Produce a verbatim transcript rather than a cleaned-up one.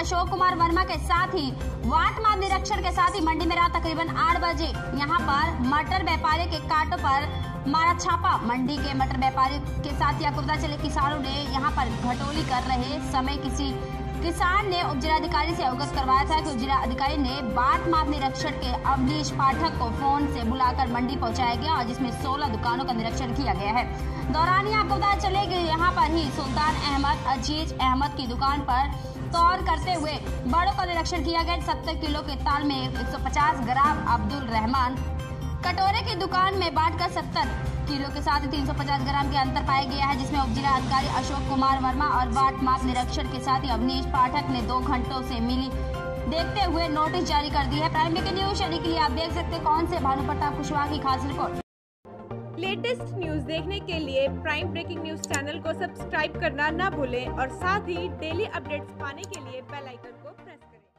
अशोक कुमार वर्मा के साथ ही वाट माप निरीक्षण के साथ ही मंडी में रात तकरीबन आठ बजे यहां पर मटर व्यापारी के कांटों पर मारा छापा। मंडी के मटर व्यापारी के साथ या पता चले किसानों ने यहां पर घटोली कर रहे समय किसी किसान ने उप जिलाधिकारी से अवगत करवाया था कि उप जिलाधिकारी ने बाट माप निरीक्षण के अवनीश पाठक को फोन से बुलाकर मंडी पहुंचाया गया और जिसमें सोलह दुकानों का निरीक्षण किया गया है। दौरान ही आपको पता चले कि यहाँ पर ही सुल्तान अहमद अजीज अहमद की दुकान पर तौर करते हुए बड़ों का निरीक्षण किया गया। सत्तर किलो के ताल में एक सौ पचास ग्राम अब्दुल रहमान कटोरे की दुकान में बांटकर सत्तर किलो के साथ तीन सौ पचास ग्राम के अंतर पाया गया है, जिसमें उप जिला अधिकारी अशोक कुमार वर्मा और बाट माप निरीक्षण के साथ ही अवनीश पाठक ने दो घंटों से मिली देखते हुए नोटिस जारी कर दी है। प्राइम ब्रेकिंग न्यूज यानी के लिए आप देख सकते हैं कौन से भानु प्रताप कुशवाहा की खास रिपोर्ट। लेटेस्ट न्यूज देखने के लिए प्राइम ब्रेकिंग न्यूज चैनल को सब्सक्राइब करना न भूलें और साथ ही डेली अपडेट्स पाने के लिए बेल आइकन को प्रेस करें।